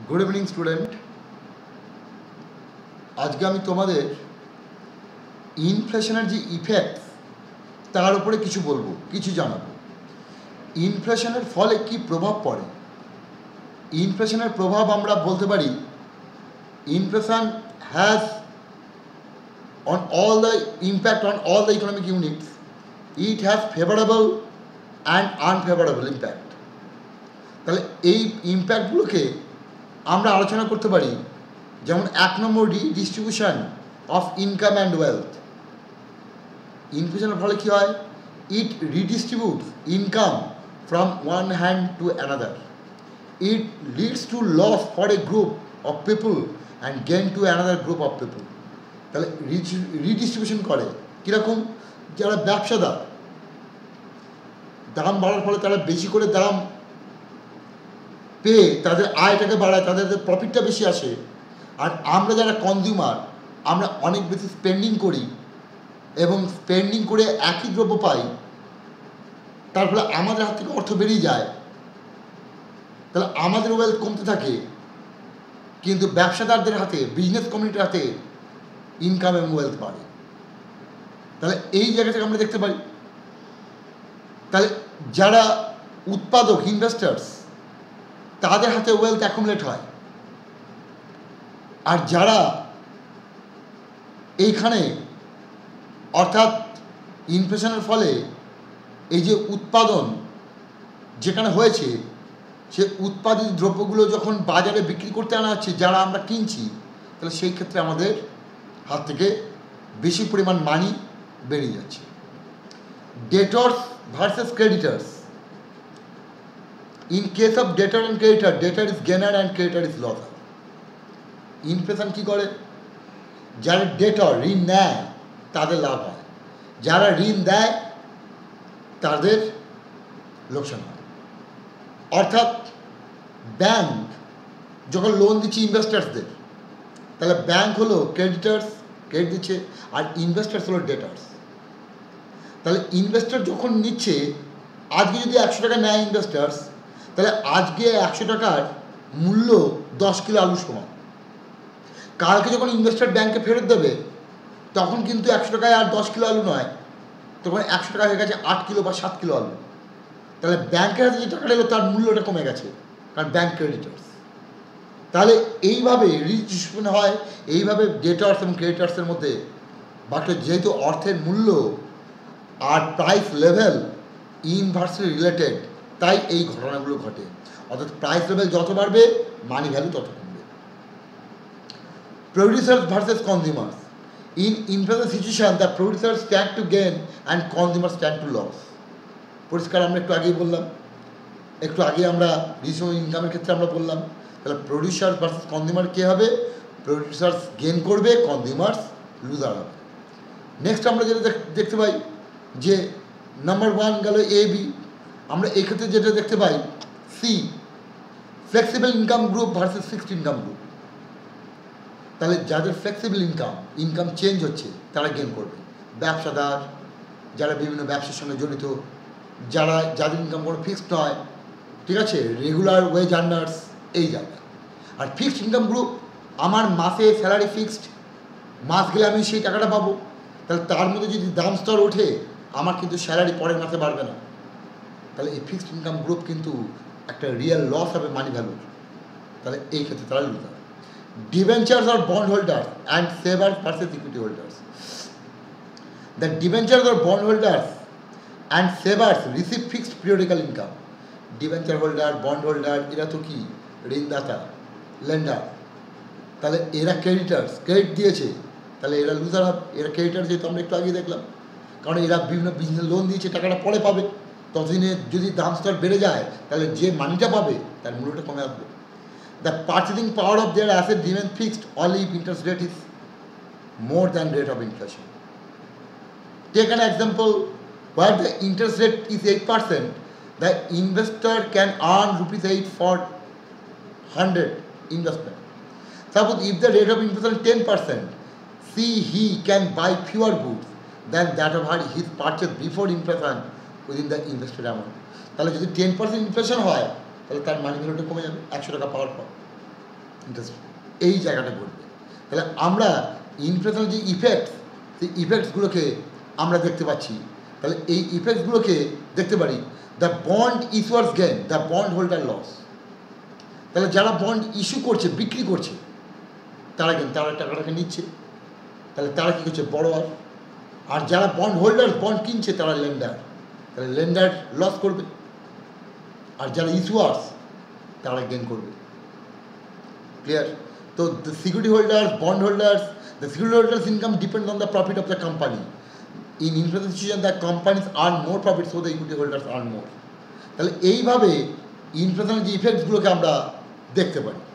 Good evening student. आज के तुम्हारे इनफ्लेशनर जो इफेक्ट तार उपरे किछु बोलबो किछु जानाबो। इनफ्लेशनर फले कि प्रभाव पड़े, इनफ्लेशनर प्रभाव आमरा बोलते पारी inflation has on all the impact on all the economic units. It has favorable and unfavorable impact. তাহলে এই ইম্প্যাক্টগুলোকে আমরা আলোচনা করতে পারি। যেমন এক নম্বর redistribution of income and wealth. ইনফ্লেশনের ফলে কী হয়? It redistributes income from one hand to another. It leads to loss for a group of people and gain to another group of people. তাহলে রিডিস্ট্রিবিউশন করে কীরকম? যারা ব্যবসাদার দাম বাড়ার ফলে তারা বেশি করে দাম পেয়ে তাদের আয়টাকে বাড়ায়, তাদের প্রফিটটা বেশি আসে। আর আমরা যারা কনজিউমার আমরা অনেক বেশি স্পেন্ডিং করি এবং স্পেন্ডিং করে একই দ্রব্য পাই, তার ফলে আমাদের হাত থেকে অর্থ বেরিয়ে যায়। তাহলে আমাদের ওয়েলথ কমতে থাকে, কিন্তু ব্যবসাদারদের হাতে, বিজনেস কমিউনিটির হাতে ইনকাম এবং ওয়েলথ বাড়ে। তাহলে এই জায়গা থেকে আমরা দেখতে পাই তাহলে যারা উৎপাদক ইনভেস্টার্স তাদের হাতে ওয়েলথ অ্যাকুমুলেট হয়, আর যারা এইখানে অর্থাৎ ইনফ্লেশনের ফলে এই যে উৎপাদন যেখানে হয়েছে সে উৎপাদিত দ্রব্যগুলো যখন বাজারে বিক্রি করতে আনা হচ্ছে, যারা আমরা কিনছি, তাহলে সেই ক্ষেত্রে আমাদের হাত থেকে বেশি পরিমাণ মানি বেরিয়ে যাচ্ছে। Debtors versus creditors. In case of debtor and creditor, debtor is gainer and creditor is loser. Inflation কী করে? যারা ডেটর ঋণ নেয় তাদের লাভ হয়, যারা ঋণ দেয় তাদের লোকসান হয়। অর্থাৎ ব্যাংক যখন লোন দিচ্ছে ইনভেস্টার্সদের, তাহলে ব্যাংক হলো ক্রেডিটার্স, ক্রেডিট দিচ্ছে, আর ইনভেস্টার্স হলো ডেটার্স। তাহলে ইনভেস্টার যখন নিচ্ছে, আজকে যদি 100 টাকা নেয় ইনভেস্টার্স, তাহলে আজকে 100 টাকার মূল্য 10 কিলো আলু সমান। কালকে যখন ইনভেস্টার ব্যাংকে ফেরত দেবে, তখন কিন্তু 100 টাকায় আর 10 কিলো আলু নয়, তখন 100 টাকা হয়ে গেছে 8 কিলো বা 7 কিলো আলু। তাহলে ব্যাংকের হাতে যে টাকাটা এলো তার মূল্যটা কমে গেছে, কারণ ব্যাংক ক্রেডিটার্স। তাহলে এইভাবে রিডিস্ট্রিবিউশন হয়, এইভাবে ডেটার্স এবং ক্রেডিটার্সের মধ্যে বাট যেহেতু অর্থের মূল্য আর প্রাইস লেভেল ইনভার্সলি রিলেটেড, তাই এই ঘটনাগুলো ঘটে। অর্থাৎ প্রাইস লেভেল যত বাড়বে মানি ভ্যালু তত কমবে। Producers versus consumers. In inflation situation the producers stand to gain and consumer stand to loss. পরিষ্কার আমরা একটু আগেই বললাম, একটু আগে আমরা রিসোর্স ইনকামের ক্ষেত্রে আমরা বললাম। তাহলে প্রডিউসার ভার্সেস কনজিউমার কী হবে? প্রডিউসার্স গেইন করবে, কনজিউমার্স লুজার হবে। নেক্সট আমরা যেটা দেখতে পাই যে নাম্বার 1 গেল এ বি। আমরা এক্ষেত্রে যেটা দেখতে পাই সি, flexible income group versus fixed income group. তাহলে যাদের ফ্লেক্সিবল ইনকাম চেঞ্জ হচ্ছে তারা গেইন করবে। ব্যবসাদার, যারা বিভিন্ন ব্যবসার সঙ্গে জড়িত, যাদের ইনকাম কোনো ফিক্সড নয়, ঠিক আছে, রেগুলার ওয়েজ আর্নার্স, এই জায়গা। আর ফিক্সড ইনকাম গ্রুপ, আমার মাসে স্যালারি ফিক্সড, মাস গেলে আমি সেই টাকাটা পাবো। তাহলে তার মধ্যে যদি দাম স্তর ওঠে, আমার কিন্তু স্যালারি পরের মাসে বাড়বে না। তাহলে এই ফিক্সড ইনকাম গ্রুপ কিন্তু একটা রিয়েল লস হবে মানি ভ্যালুর। তাহলে এই ক্ষেত্রে তারা লুজার। ডিবেঞ্চার্স আর bond holders and savers versus equity holders. The debentures আর bond holders and savers receive fixed periodical income. Debenture holder, bond holder, এরা তো কি ঋণদাতা, লেন্ডার। তাহলে এরা ক্রেডিটার্স, ক্রেডিট দিয়েছে, তাহলে এরা লুজার হবে। এরা ক্রেডিটার যেহেতু আমরা একটু আগে দেখলাম, কারণ এরা বিভিন্ন বিজনেস লোন দিয়েছে, টাকাটা পরে পাবে। ততদিনে যদি দাম স্তর বেড়ে যায়, তাহলে যে মানিটা পাবে তার মূল্যটা কমে আসবে। The purchasing power of their asset remain fixed only if interest rate is more than rate of inflation. Take an example where the interest rate is 8%, the investor can earn ₹8 for 100 investment. Suppose if the rate of inflation is 10%, he can buy fewer goods than that of his purchase before inflation within the invested amount. তাহলে যদি 10% inflation হয়, তাহলে তার মানি ভ্যালুটা কমে যাবে 100 টাকা পাওয়ার পর। ইন্টারেস্ট এই জায়গাটা ঘটবে। তাহলে আমরা ইনফ্লেশনের যে ইফেক্টস, সেই ইফেক্টসগুলোকে আমরা দেখতে পাচ্ছি। তাহলে এই ইফেক্টসগুলোকে দেখতে পারি, the bond issuers gain, the bond holder loss. তাহলে যারা বন্ড ইস্যু করছে, বিক্রি করছে, তারা টাকাটাকে নিচ্ছে, তাহলে তারা কী করছে, বড়োয়ার। আর যারা বন্ড হোল্ডার, বন্ড কিনছে, তারা লেন্ডার, তাহলে লেন্ডার লস করবে। আর যারা ইস্যুয়ার্স, তারা গেন করবে। ক্লিয়ার? তো the security holders, bond holders, the security holders' income depends on the profit of the company. In inflation situation, the companies earn more profit, so the equity holders earn more. তাহলে এইভাবে ইনফ্লেশনের যে ইফেক্টসগুলোকে আমরা দেখতে পারি।